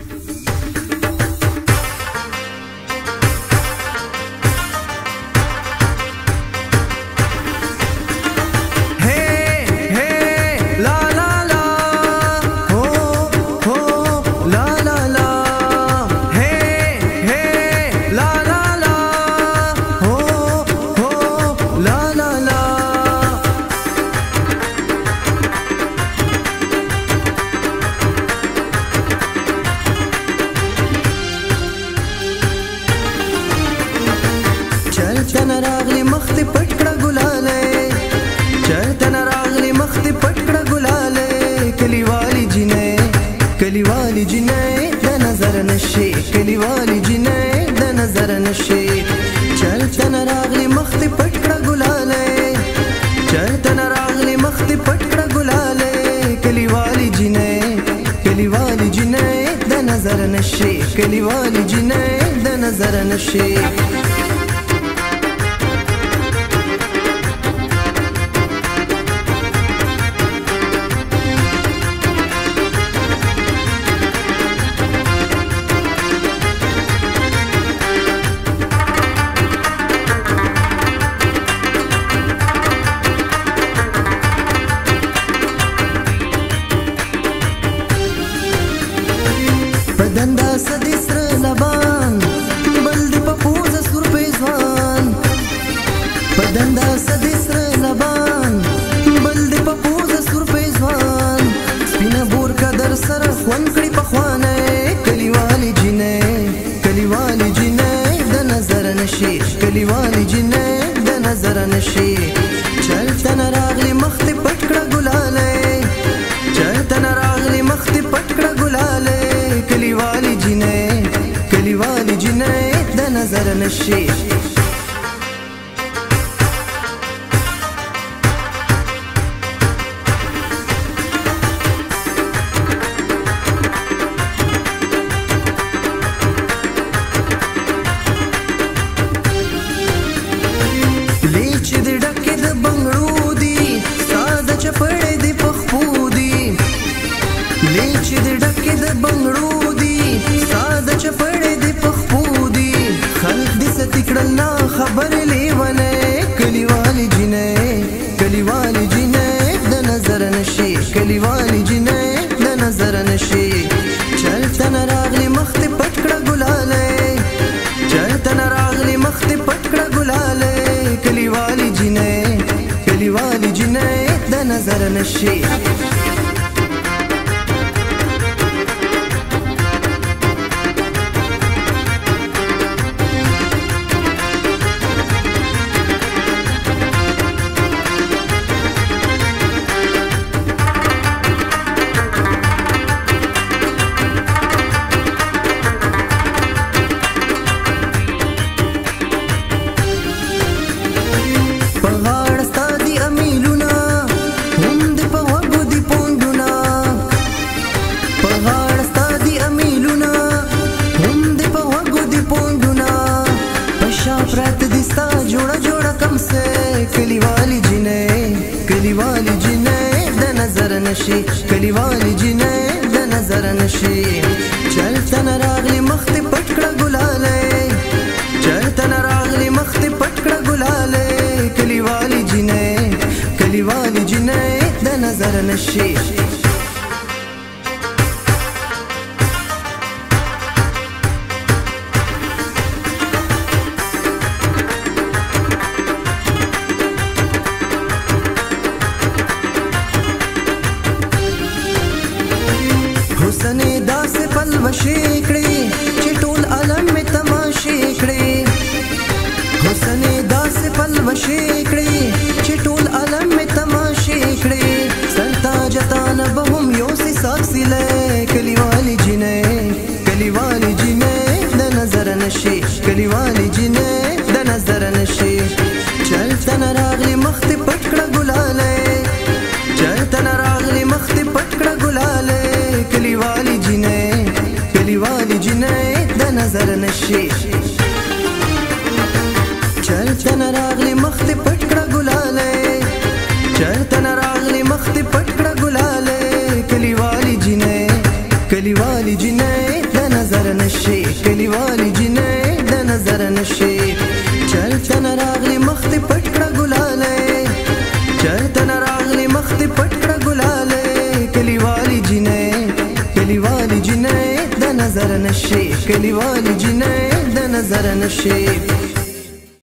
چرته راغلی مخ دې پټ کړه ګلاله چرته راغلی مخ دې پټ کړه ګلاله کلیوالی جنې د نظر نشي کلیوالی جنې د نظر نشي چرته راغلی مخ دې پټ کړه ګلاله چرته راغلی مخ دې پټ کړه ګلاله کلیوالی جنې د نظر نشي کلیوالی جنې د نظر نشي بدندا سدي سر لبان بل دې په پوزه سور پیزوان بدندا سدي سر لبان بل دې په پوزه سور پیزوان سپینه بور کا در سره خوان کړي په خوانه کلیوالی جنې د نظر نشي کلیوالی جنې د نظر نشي چلته راغلی مخ دې پټ کړه ګلاله چلته راغلی مخ دې پټ کړه ګلاله کلیوالی جنې د نظر نشي لیچ دې ډکې د بنګړو دي ساده چپړې دې پخپو دي لیچ دې ډکې د بنګړو دي ساده چپړې دې پخپو دي خلق دې ستې کړل نه خبر لیونه کلیوالی جنې د نظر نشي کلیوالی جنې د نظر نشي چلته راغلی مخ دې پټ کړه ګلاله چلته راغلی مخ دې پټ کړه ګلاله کلیوالی جنې د نظر نشي پرات دستا جوړه کم سے کلیوالی جنې د نظر نشي کلیوالی جنې د نظر نشي چلته راغلی مخ دې پټ کړه ګلاله چلته راغلی مخ دې پټ کړه ګلاله کلیوالی جنې د نظر نشي حسنې داسې پلوشې کړې چې ټول عالم مې تماشې کړې حسنې داسې پلوشې کړې چې ټول عالم مې تماشې کړې سرتاج تانه به هم یو سي ساکسیله کلیوالی جنې د نظر نشي کلیوالی جنې د نظر نشي چلته راغلی مخ دې پټ کړه ګلاله چلته راغلی مخ دې پټ کړه ګلاله کلیوالی جنې د نظر نشي چلته راغلی مخ دې پټ کړه ګلاله چلته راغلی مخ دې پټ کړه ګلاله کلیوالی جنې د نشي کلیوالي جنۍ د نظر نشي چرته نه راغلي مخ دې پټ کړه ګلاله چرته نه راغلي مخ دې پټ کړه ګلاله کلیوالي جنۍ د نظر نشي کلیوالي جنۍ د نظر نشي